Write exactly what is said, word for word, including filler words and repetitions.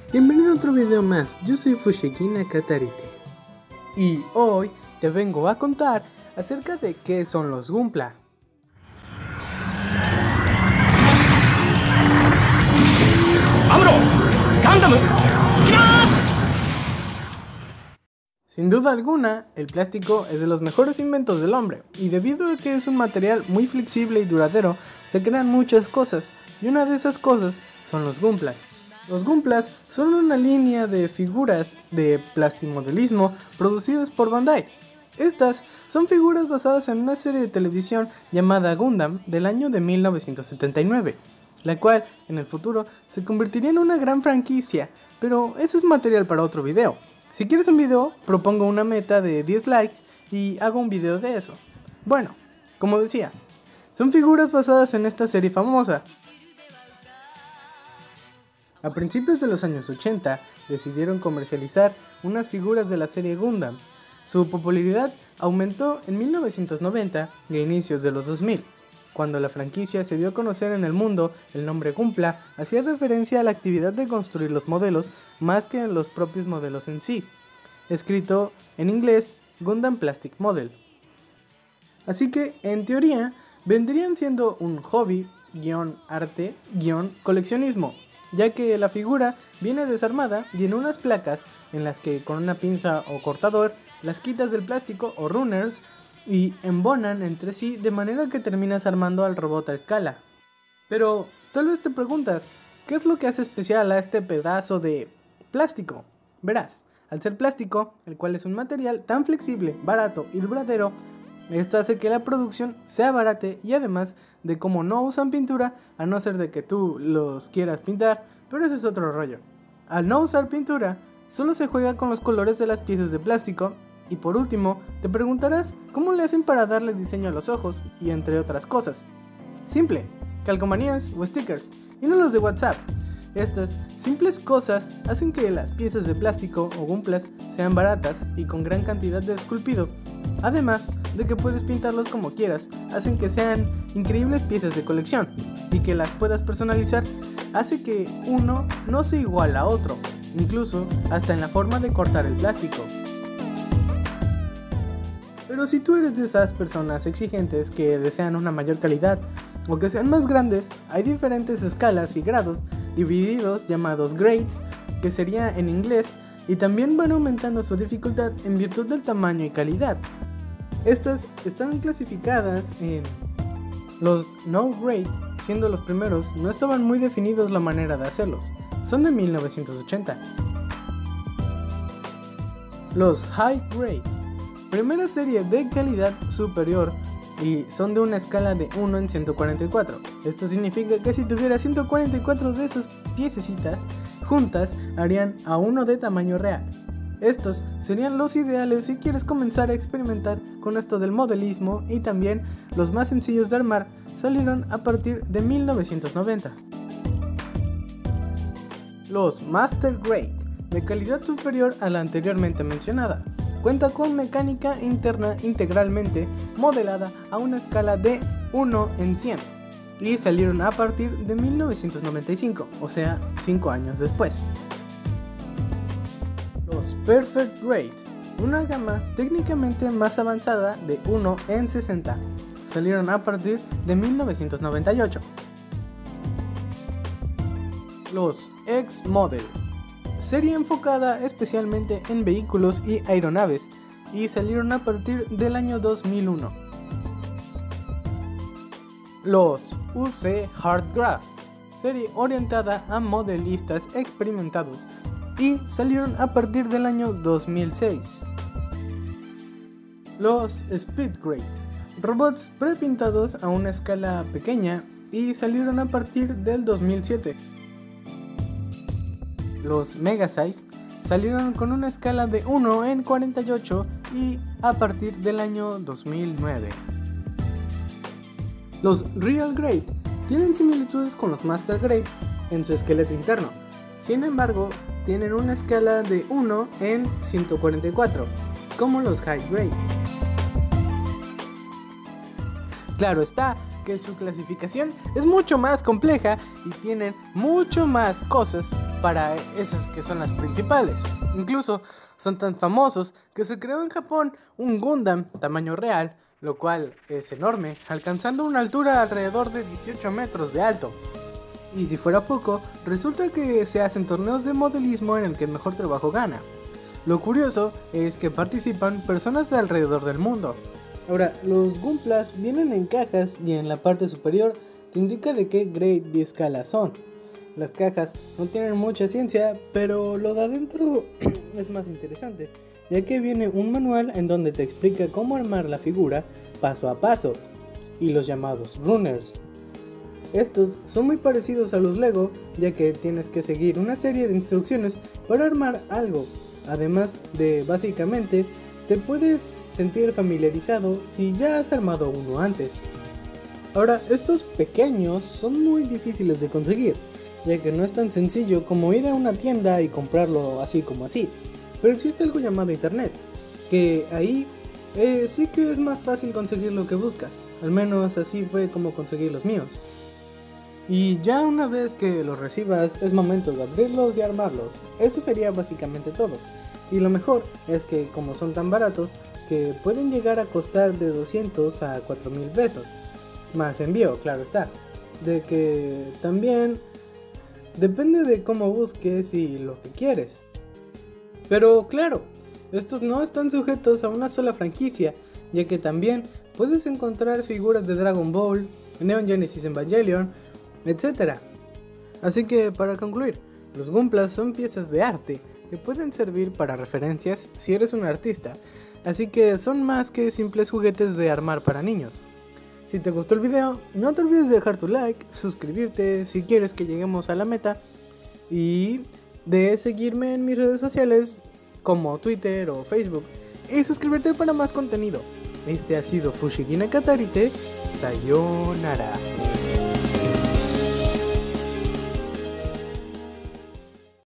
Bienvenido a otro video más, yo soy Fushigi Nakatarite y hoy te vengo a contar acerca de qué son los Gunpla. Sin duda alguna, el plástico es de los mejores inventos del hombre, y debido a que es un material muy flexible y duradero, se crean muchas cosas, y una de esas cosas son los Gunplas. Los Gunplas son una línea de figuras de plastimodelismo producidas por Bandai. Estas son figuras basadas en una serie de televisión llamada Gundam del año de mil novecientos setenta y nueve, la cual en el futuro se convertiría en una gran franquicia, pero eso es material para otro video. Si quieres un video, propongo una meta de diez likes y hago un video de eso. Bueno, como decía, son figuras basadas en esta serie famosa. A principios de los años ochenta, decidieron comercializar unas figuras de la serie Gundam. Su popularidad aumentó en mil novecientos noventa y a inicios de los dos mil. Cuando la franquicia se dio a conocer en el mundo, el nombre Gunpla hacía referencia a la actividad de construir los modelos más que en los propios modelos en sí, escrito en inglés Gundam Plastic Model. Así que, en teoría, vendrían siendo un hobby, guión arte, guión coleccionismo, ya que la figura viene desarmada y en unas placas en las que con una pinza o cortador las quitas del plástico o runners y embonan entre sí de manera que terminas armando al robot a escala. Pero tal vez te preguntas, ¿qué es lo que hace especial a este pedazo de plástico? Verás, al ser plástico, el cual es un material tan flexible, barato y duradero, esto hace que la producción sea barata y además de cómo no usan pintura, a no ser de que tú los quieras pintar, pero ese es otro rollo. Al no usar pintura, solo se juega con los colores de las piezas de plástico. Y por último, te preguntarás cómo le hacen para darle diseño a los ojos y entre otras cosas. Simple, calcomanías o stickers, y no los de WhatsApp. Estas simples cosas hacen que las piezas de plástico o Gunplas sean baratas y con gran cantidad de esculpido. Además de que puedes pintarlos como quieras, hacen que sean increíbles piezas de colección, y que las puedas personalizar hace que uno no sea igual a otro, incluso hasta en la forma de cortar el plástico. Pero si tú eres de esas personas exigentes que desean una mayor calidad o que sean más grandes, hay diferentes escalas y grados divididos llamados grades, que sería en inglés, y también van aumentando su dificultad en virtud del tamaño y calidad. Estas están clasificadas en los no grade, siendo los primeros no estaban muy definidos la manera de hacerlos, son de mil novecientos ochenta. Los high grade, primera serie de calidad superior y son de una escala de uno en ciento cuarenta y cuatro. Esto significa que si tuviera ciento cuarenta y cuatro de esas piececitas juntas harían a uno de tamaño real. Estos serían los ideales si quieres comenzar a experimentar con esto del modelismo, y también los más sencillos de armar salieron a partir de mil novecientos noventa. Los Master Grade, de calidad superior a la anteriormente mencionada. Cuenta con mecánica interna integralmente modelada a una escala de uno en cien y salieron a partir de mil novecientos noventa y cinco, o sea, cinco años después. Los Perfect Grade, una gama técnicamente más avanzada de uno en sesenta, salieron a partir de mil novecientos noventa y ocho. Los X-Model, serie enfocada especialmente en vehículos y aeronaves, y salieron a partir del año dos mil uno. Los U C Hard Graph, serie orientada a modelistas experimentados, y salieron a partir del año dos mil seis. Los Speed Grade, robots prepintados a una escala pequeña, y salieron a partir del dos mil siete. Los Mega Size salieron con una escala de uno en cuarenta y ocho y a partir del año dos mil nueve. Los Real Grade tienen similitudes con los Master Grade en su esqueleto interno, sin embargo tienen una escala de uno en ciento cuarenta y cuatro, como los High Grade. Claro está que su clasificación es mucho más compleja y tienen mucho más cosas para esas que son las principales. Incluso son tan famosos que se creó en Japón un Gundam tamaño real, lo cual es enorme, alcanzando una altura alrededor de dieciocho metros de alto. Y si fuera poco, resulta que se hacen torneos de modelismo en el que el mejor trabajo gana. Lo curioso es que participan personas de alrededor del mundo. Ahora, los Gunplas vienen en cajas y en la parte superior te indica de qué grade de escala son. Las cajas no tienen mucha ciencia, pero lo de adentro es más interesante, ya que viene un manual en donde te explica cómo armar la figura paso a paso, y los llamados runners. Estos son muy parecidos a los Lego, ya que tienes que seguir una serie de instrucciones para armar algo, además de básicamente te puedes sentir familiarizado si ya has armado uno antes. Ahora, estos pequeños son muy difíciles de conseguir, ya que no es tan sencillo como ir a una tienda y comprarlo así como así, pero existe algo llamado internet, que ahí eh, sí que es más fácil conseguir lo que buscas, al menos así fue como conseguí los míos. Y ya una vez que los recibas es momento de abrirlos y armarlos, eso sería básicamente todo. Y lo mejor es que como son tan baratos que pueden llegar a costar de doscientos a cuatro mil pesos, más envío, claro está, de que también depende de cómo busques y lo que quieres. Pero claro, estos no están sujetos a una sola franquicia, ya que también puedes encontrar figuras de Dragon Ball, Neon Genesis Evangelion, etcétera. Así que para concluir, los Gunplas son piezas de arte que pueden servir para referencias si eres un artista, así que son más que simples juguetes de armar para niños. Si te gustó el video, no te olvides de dejar tu like, suscribirte si quieres que lleguemos a la meta y de seguirme en mis redes sociales como Twitter o Facebook y suscribirte para más contenido. Este ha sido Fushigi Nakatarite, sayonara.